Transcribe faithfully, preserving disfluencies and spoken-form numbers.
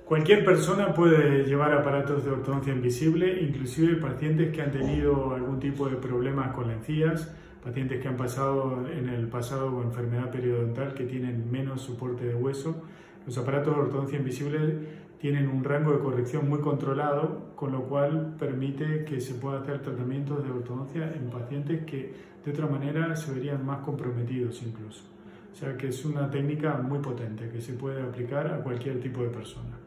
Cualquier persona puede llevar aparatos de ortodoncia invisible, inclusive pacientes que han tenido algún tipo de problemas con la encías, pacientes que han pasado en el pasado con enfermedad periodontal que tienen menos soporte de hueso. Los aparatos de ortodoncia invisible tienen un rango de corrección muy controlado, con lo cual permite que se pueda hacer tratamientos de ortodoncia en pacientes que de otra manera se verían más comprometidos incluso. O sea que es una técnica muy potente que se puede aplicar a cualquier tipo de persona.